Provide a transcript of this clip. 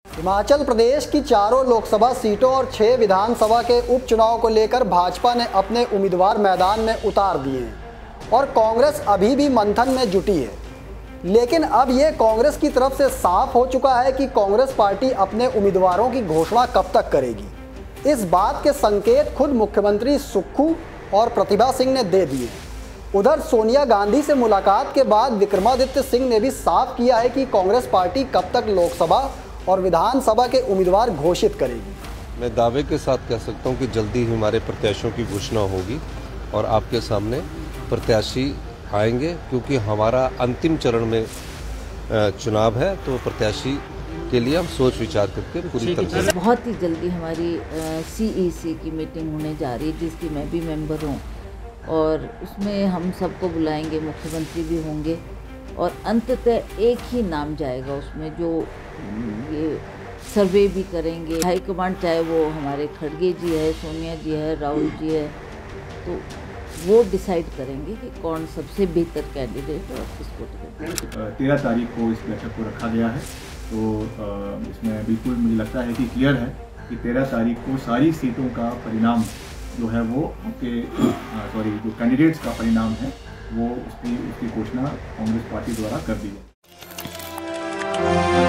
हिमाचल प्रदेश की चारों लोकसभा सीटों और 6 विधानसभा के उपचुनाव को लेकर भाजपा ने अपने उम्मीदवार मैदान में उतार दिए हैं और कांग्रेस अभी भी मंथन में जुटी है। लेकिन अब ये कांग्रेस की तरफ से साफ हो चुका है कि कांग्रेस पार्टी अपने उम्मीदवारों की घोषणा कब तक करेगी। इस बात के संकेत खुद मुख्यमंत्री सुक्खू और प्रतिभा सिंह ने दे दिए। उधर सोनिया गांधी से मुलाकात के बाद विक्रमादित्य सिंह ने भी साफ किया है कि कांग्रेस पार्टी कब तक लोकसभा और विधानसभा के उम्मीदवार घोषित करेगी। मैं दावे के साथ कह सकता हूं कि जल्दी ही हमारे प्रत्याशियों की घोषणा होगी और आपके सामने प्रत्याशी आएंगे, क्योंकि हमारा अंतिम चरण में चुनाव है। तो प्रत्याशी के लिए हम सोच विचार करके पूरी तरह से बहुत ही जल्दी हमारी CEC की मीटिंग होने जा रही है, जिसकी मैं भी मेंबर हूँ और उसमें हम सबको बुलाएंगे, मुख्यमंत्री भी होंगे और अंततः एक ही नाम जाएगा उसमें, जो ये सर्वे भी करेंगे हाईकमांड, चाहे वो हमारे खड़गे जी है, सोनिया जी है, राहुल जी है, तो वो डिसाइड करेंगे कि कौन सबसे बेहतर कैंडिडेट और किसको टिकट। 13 तारीख को इस बैठक को रखा गया है, तो इसमें बिल्कुल मुझे लगता है कि क्लियर है कि 13 तारीख को सारी सीटों का परिणाम जो है वो जो कैंडिडेट्स का परिणाम है वो उसकी घोषणा कांग्रेस पार्टी द्वारा कर दी है।